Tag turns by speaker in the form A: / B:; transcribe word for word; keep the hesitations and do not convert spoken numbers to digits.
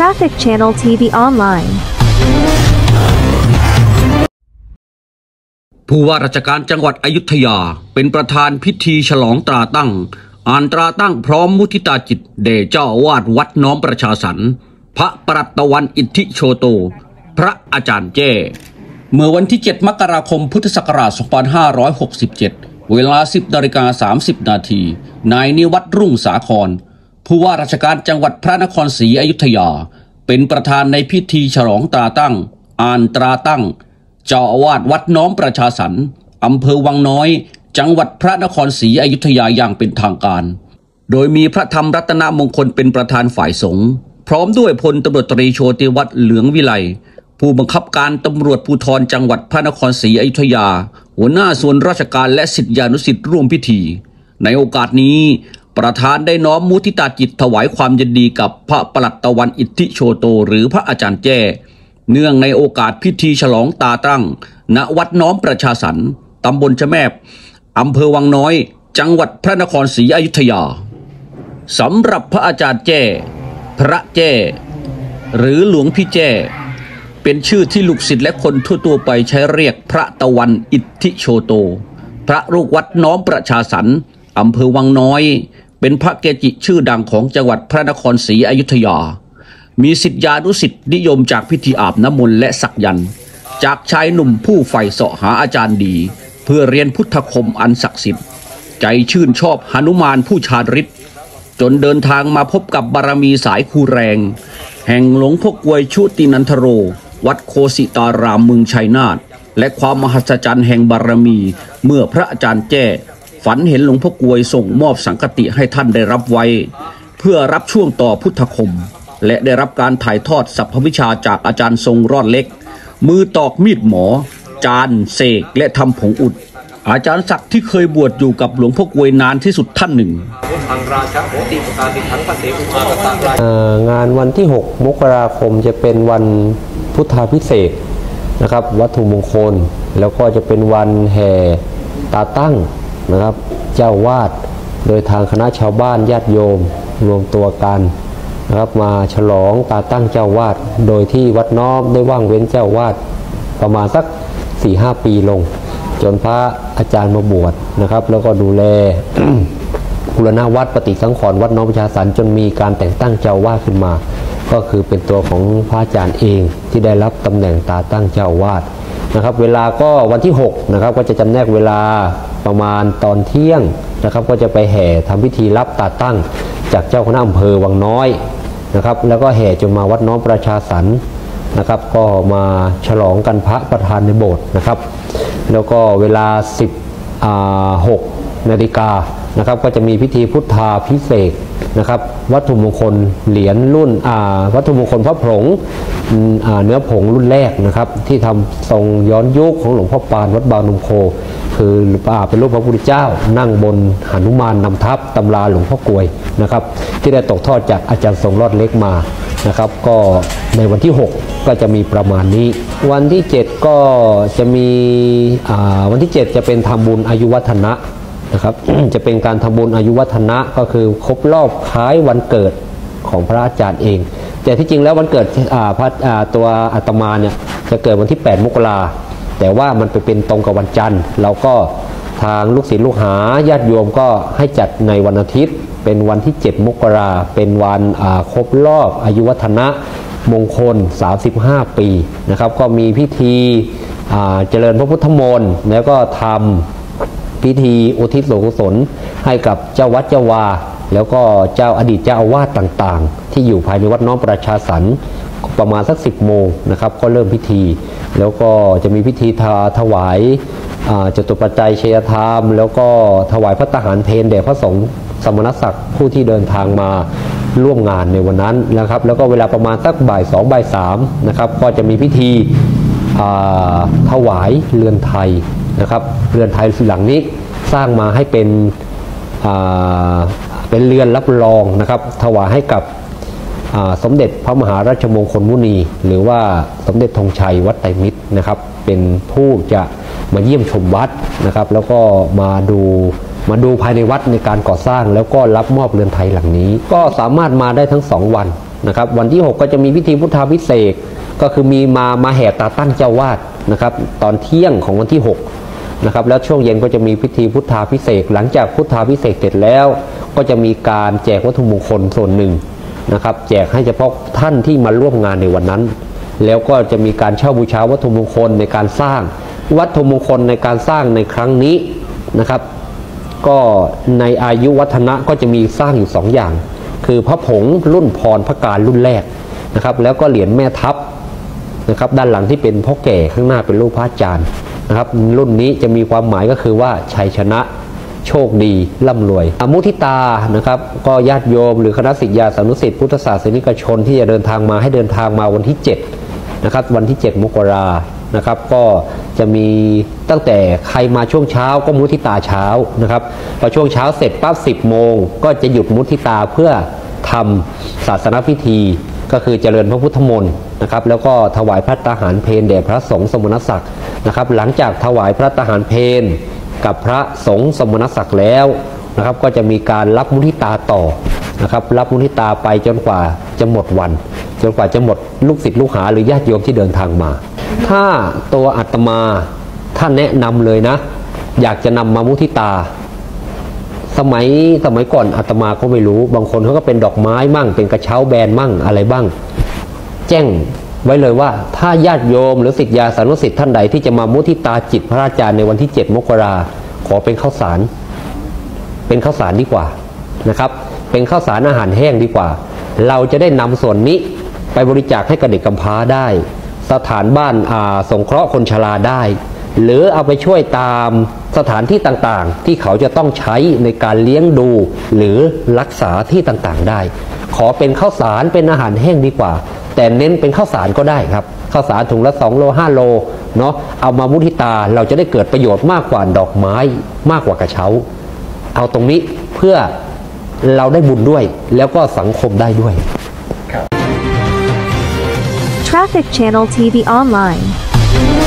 A: Traffic Channel ที วี Online
B: ผู้ว่าราชการจังหวัดอยุธยาเป็นประธานพิธีฉลองตราตั้งอ่านตราตั้งพร้อมมุทิตาจิตแด่เจ้าอาวาสวัดน้อมประชาสรรค์พระปรัตตวันอิทธิโชโตพระอาจารย์แจ้เมื่อวันที่เจ็ดมกราคมพุทธศักราชสองพันห้าร้อยหกสิบเจ็ดเวลา สิบนาฬิกาสามสิบนาทีนายนิวัฒน์รุ่งสาครผู้ว่าราชการจังหวัดพระนครศรีอยุธยาเป็นประธานในพิธีฉลองตราตั้งอ่านตราตั้งเจ้าอาวาสวัดน้อมประชาสรรค์อำเภอวังน้อยจังหวัดพระนครศรีอยุธยาอย่างเป็นทางการโดยมีพระธรรมรัตนมงคลเป็นประธานฝ่ายสงฆ์พร้อมด้วยพลตำรวจตรีโชติวัฒน์เหลืองวิไลผู้บังคับการตำรวจภูธรจังหวัดพระนครศรีอยุธยาหัวหน้าส่วนราชการและศิษยานุศิษย์ร่วมพิธีในโอกาสนี้ประธานได้น้อมมุทิตาจิตถวายความยินดีกับพระปรัตตวันอิทธิโชโตหรือพระอาจารย์แจ้เนื่องในโอกาสพิธีฉลองตราตั้งณวัดน้อมประชาสรรค์ตำบลชะแมบอำเภอวังน้อยจังหวัดพระนครศรีอยุธยาสำหรับพระอาจารย์แจ้พระแจ้หรือหลวงพี่แจ้เป็นชื่อที่ลูกศิษย์และคนทั่วๆไปใช้เรียกพระตะวันอิทธิโชโตพระลูกวัดน้อมประชาสรรค์อำเภอวังน้อยเป็นพระเกจิชื่อดังของจังหวัดพระนครศรีอยุธยามีศิษยานุศิษย์นิยมจากพิธีอาบน้ำมนต์และสักยันต์จากชายหนุ่มผู้ใฝ่เสาะหาอาจารย์ดีเพื่อเรียนพุทธคมอันศักดิ์สิทธิ์ใจชื่นชอบหนุมานผู้ชาญฤทธิ์จนเดินทางมาพบกับบารมีสายคูแรงแห่งหลวงพ่อกวยชุตินันทโรวัดโคสิตารามเมืองชัยนาทและความมหัศจรรย์แห่งบารมีเมื่อพระอาจารย์แจ้ฝันเห็นหลวงพ่อกวยส่งมอบสังฆติให้ท่านได้รับไว้เพื่อรับช่วงต่อพุทธคมและได้รับการถ่ายทอดสรรพวิชาจากอาจารย์ทรงรอดเล็กมือตอกมีดหมอจานเสกและทำผงอุดอาจารย์ศักดิ์ที่เคยบวชอยู่กับหลวงพ่อกวยนานที่สุดท่านหนึ่ง
C: งานวันที่หกมกราคมจะเป็นวันพุทธาภิเษกนะครับวัตถุมงคลแล้วก็จะเป็นวันแห่ตาตั้งนะครับเจ้าวาดโดยทางคณะชาวบ้านญาติโยมรวมตัวกันนะครับมาฉลองตาตั้งเจ้าวาดโดยที่วัดน้อมได้ว่างเว้นเจ้าวาดประมาณสัก สี่ห้า ปีลงจนพระอาจารย์มาบวชนะครับแล้วก็ดูแล บูรณะวัดปฏิสังขรณ์วัดน้อมประชาสรรค์จนมีการแต่งตั้งเจ้าวาดขึ้นมาก็คือเป็นตัวของพระอาจารย์เองที่ได้รับตำแหน่งตาตั้งเจ้าวาดนะครับเวลาก็วันที่หกนะครับก็จะจำแนกเวลาประมาณตอนเที่ยงนะครับก็จะไปแห่ทำพิธีรับตาตั้งจากเจ้าคณะอำเภอวังน้อยนะครับแล้วก็แห่จนมาวัดน้อมประชาสรรค์นะครับก็มาฉลองกันพระประธานในโบสถ์นะครับแล้วก็เวลาสิบหกนาฬิกานะครับก็จะมีพิธีพุทธาภิเษกนะครับวัตถุมงคลเหรียญรุ่นวัตถุมงคลพระผงเนื้อผงรุ่นแรกนะครับที่ทำทรงย้อนยุคของหลวงพ่อปานวัดบางนมโคคือเป็นรูปพระพุทธเจ้านั่งบนหนุมานนำทัพตำราหลวงพ่อกวยนะครับที่ได้ตกทอดจากอาจารย์ทรงรอดเล็กมานะครับก็ในวันที่หกก็จะมีประมาณนี้วันที่เจ็ดก็จะมีวันที่เจ็ดจะเป็นทำบุญอายุวัฒนะนะครับ จะเป็นการทำบุญอายุวัฒนะก็คือครบรอบคล้ายวันเกิดของพระอาจารย์เองแต่ที่จริงแล้ววันเกิดพระตัวอาตมาเนี่ยจะเกิดวันที่แปดมกราแต่ว่ามันไปเป็นตรงกับวันจันทร์เราก็ทางลูกศิษย์ลูกหาญาติโยมก็ให้จัดในวันอาทิตย์เป็นวันที่เจ็ดมกราเป็นวันครบรอบอายุวัฒนะมงคลสามสิบห้าปีนะครับก็มีพิธีเจริญพระพุทธมนต์แล้วก็ทำพิธีอุทิศส่วนกุศลให้กับเจ้าวัดเจ้าวาแล้วก็เจ้าอดีตเจ้าอาวาสต่างๆที่อยู่ภายในวัดน้อมประชาสรรค์ประมาณสักสิบโมงนะครับก็เริ่มพิธีแล้วก็จะมีพิธีถวายจตุปัจจัยชัยธรรมแล้วก็ถวายพระทหารเพลแด่พระสงฆ์สมณศักดิ์ผู้ที่เดินทางมาร่วมงานในวันนั้นนะครับแล้วก็เวลาประมาณสักบ่ายสองบ่ายสามนะครับก็จะมีพิธีถวายเรือนไทยนะครับเรือนไทยหลังนี้สร้างมาให้เป็นเป็นเรือนรับรองนะครับถวายให้กับสมเด็จพระมหาราชมงคลมุนีหรือว่าสมเด็จธงชัยวัดไตรมิตรนะครับเป็นผู้จะมาเยี่ยมชมวัดนะครับแล้วก็มาดูมาดูภายในวัดในการก่อสร้างแล้วก็รับมอบเรือนไทยหลังนี้ก็สามารถมาได้ทั้งสองวันนะครับวันที่หกก็จะมีพิธีพุทธาภิเษกก็คือมีมามาแห่ตาตั้งเจ้าวาดนะครับตอนเที่ยงของวันที่หกนะครับแล้วช่วงเย็นก็จะมีพิธีพุทธาภิเษกหลังจากพุทธาภิเษกเสร็จแล้วก็จะมีการแจกวัตถุมงคลส่วนหนึ่งนะครับแจกให้เฉพาะท่านที่มาร่วมงานในวันนั้นแล้วก็จะมีการเช่าบูชาวัตถุมงคลในการสร้างวัตถุมงคลในการสร้างในครั้งนี้นะครับก็ในอายุวัฒนะก็จะมีสร้างอยู่สองอย่างคือพระผงรุ่นพรพระการรุ่นแรกนะครับแล้วก็เหรียญแม่ทัพนะครับด้านหลังที่เป็นพ่อแก่ข้างหน้าเป็นรูปพระอาจารย์นะครับรุ่นนี้จะมีความหมายก็คือว่าชัยชนะโชคดีร่ำรวยอมุทิตานะครับก็ญาติโยมหรือคณะศิษยาสานุศิษย์พุทธศาสนิกชนที่จะเดินทางมาให้เดินทางมาวันที่เจ็ดนะครับวันที่เจ็ดมกรานะครับก็จะมีตั้งแต่ใครมาช่วงเช้าก็มุทิตาเช้านะครับพอช่วงเช้าเสร็จปั๊บสิบโมงก็จะหยุดมุทิตาเพื่อทำศาสนพิธีก็คือเจริญพระพุทธมนต์นะครับแล้วก็ถวายพระตาหารเพลแด่พระสงฆ์สมณศักดิ์นะครับหลังจากถวายพระตาหารเพลกับพระสงฆ์สมณศักดิ์แล้วนะครับก็จะมีการรับมุทิตาต่อนะครับรับมุทิตาไปจนกว่าจะหมดวันจนกว่าจะหมดลูกศิษย์ลูกหาหรือญาติโยมที่เดินทางมาถ้าตัวอาตมาท่านแนะนำเลยนะอยากจะนำมามุทิตาสมัยสมัยก่อนอาตมาก็ไม่รู้บางคนเขาก็เป็นดอกไม้มั่งเป็นกระเช้าแบนมั่งอะไรบ้างแจ้งไว้เลยว่าถ้าญาติโยมหรือศิษยาสานุศิษย์ท่านใดที่จะมามุทิตาจิตพระอาจารย์ในวันที่เจ็ดมกราขอเป็นข้าวสารเป็นข้าวสารดีกว่านะครับเป็นข้าวสารอาหารแห้งดีกว่าเราจะได้นำส่วนนี้ไปบริจาคให้กับเด็กกำพร้าได้สถานบ้านอาสงเคราะห์คนชราได้หรือเอาไปช่วยตามสถานที่ต่างๆที่เขาจะต้องใช้ในการเลี้ยงดูหรือรักษาที่ต่างๆได้ขอเป็นข้าวสารเป็นอาหารแห้งดีกว่าแต่เน้นเป็นข้าวสารก็ได้ครับข้าวสารถุงละสองโลห้าโลเนาะเอามามุทิตาเราจะได้เกิดประโยชน์มากกว่าดอกไม้มากกว่ากระเช้าเอาตรงนี้เพื่อเราได้บุญด้วยแล้วก็สังคมได้ด้วย
A: Traffic Channel ที วี Online